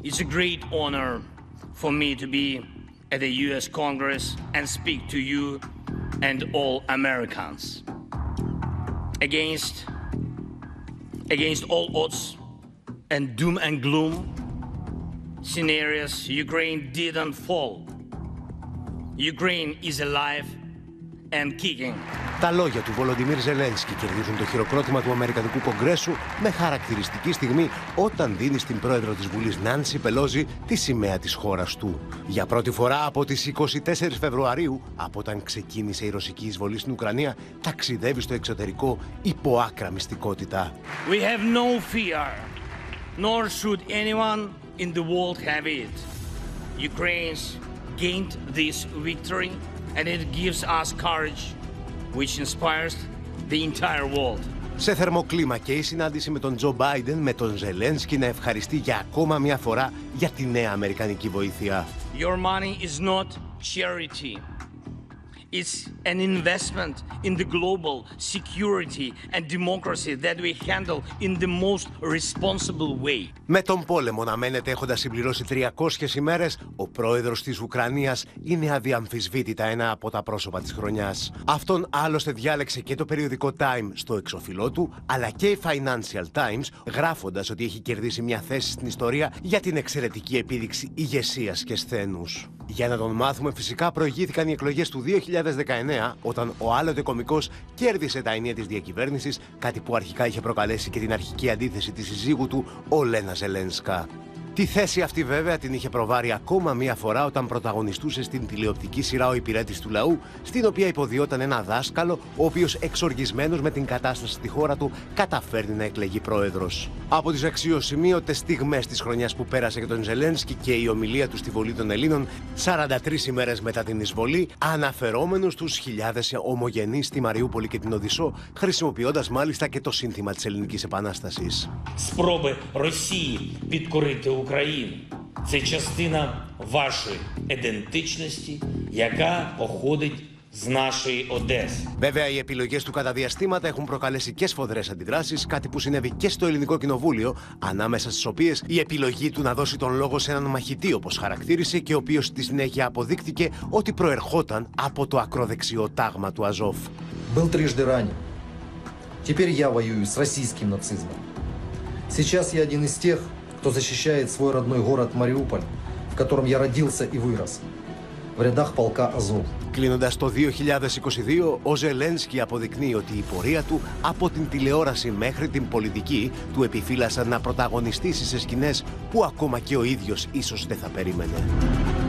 It's a great honor for me to be at the US Congress and speak to you and all Americans. Against all odds and doom and gloom scenarios, Ukraine didn't fall. Ukraine is alive and kicking. Τα λόγια του Βολοντιμίρ Ζελένσκι κερδίζουν το χειροκρότημα του Αμερικανικού Κογκρέσου με χαρακτηριστική στιγμή όταν δίνει στην πρόεδρο της Βουλής Νάνσι Πελόζη τη σημαία της χώρας του. Για πρώτη φορά από τις 24 Φεβρουαρίου, από όταν ξεκίνησε η ρωσική εισβολή στην Ουκρανία, ταξιδεύει στο εξωτερικό υπό άκρα μυστικότητα. We have no fear, nor should anyone in the world have it. Ukraine's gained this victory and it gives us courage, which inspires the entire world. Σε θερμό κλίμα και η συνάντηση με τον Τζο Μπάιντεν με τον Ζελένσκι να ευχαριστεί για ακόμα μια φορά για τη νέα αμερικανική βοήθεια. Your money is not charity. It's an investment in the global security and democracy that we handle in the most responsible way. Με τον πόλεμο να μένεται έχοντας συμπληρώσει 300 ημέρες, ο πρόεδρος της Ουκρανίας είναι αδιαμφισβήτητα ένα από τα πρόσωπα της χρονιάς. Αυτόν άλλωστε διάλεξε και το περιοδικό Time στο εξώφυλλό του, αλλά και η Financial Times, γράφοντας ότι έχει κερδίσει μια θέση στην ιστορία για την εξαιρετική επίδειξη ηγεσίας και σθένους. Για να τον μάθουμε, φυσικά προηγήθηκαν οι εκλογές του 2019, όταν ο άλλοτε κωμικός κέρδισε τα ενία της διακυβέρνησης, κάτι που αρχικά είχε προκαλέσει και την αρχική αντίθεση της συζύγου του, Ολένα Ζελένσκα. Τη θέση αυτή βέβαια την είχε προβάρει ακόμα μία φορά όταν πρωταγωνιστούσε στην τηλεοπτική σειρά «Ο υπηρέτης του λαού», στην οποία υποδιόταν ένα δάσκαλο, ο οποίος εξοργισμένος με την κατάσταση στη χώρα του καταφέρνει να εκλεγεί πρόεδρος. Από τις αξιοσημείωτες στιγμές της χρονιάς που πέρασε για τον Ζελένσκι και η ομιλία του στη Βολή των Ελλήνων 43 ημέρες μετά την εισβολή, αναφερόμενος στους χιλιάδες ομογενείς στη Μαριούπολη και την Οδυσσό, χρησιμοποιώντας μάλιστα και το σύνθημα της Ελληνικής Επανάστασης. Україну. Це частина вашої ідентичності, яка походить з нашої Одеси. Βέβαια, οι επιλογές του κατά διαστήματα έχουν προκαλέσει και σφοδρές αντιδράσεις, κάτι που συνέβη και στο Ελληνικό Κοινοβούλιο, ανάμεσα στις οποίες η επιλογή του να δώσει τον λόγο σε έναν μαχητή, όπως χαρακτήρισε, και ο οποίος στη συνέχεια αποδείχτηκε ότι προερχόταν από το ακροδεξιό τάγμα του Αζόφ. Был трижды ранен. Теперь я воюю с российским нацизмом. Сейчас я один из тех, кто защищает свой родной город Мариуполь, в котором я родился и вырос, в рядах полка Азов. Κλείνοντας το 2022, ο Ζελένσκι αποδεικνύει ότι η πορεία του από την τηλεόραση μέχρι την πολιτική του επιφύλασαν να πρωταγωνιστήσει σε σκηνές που ακόμα και ο ίδιος ίσως δεν θα περίμενε.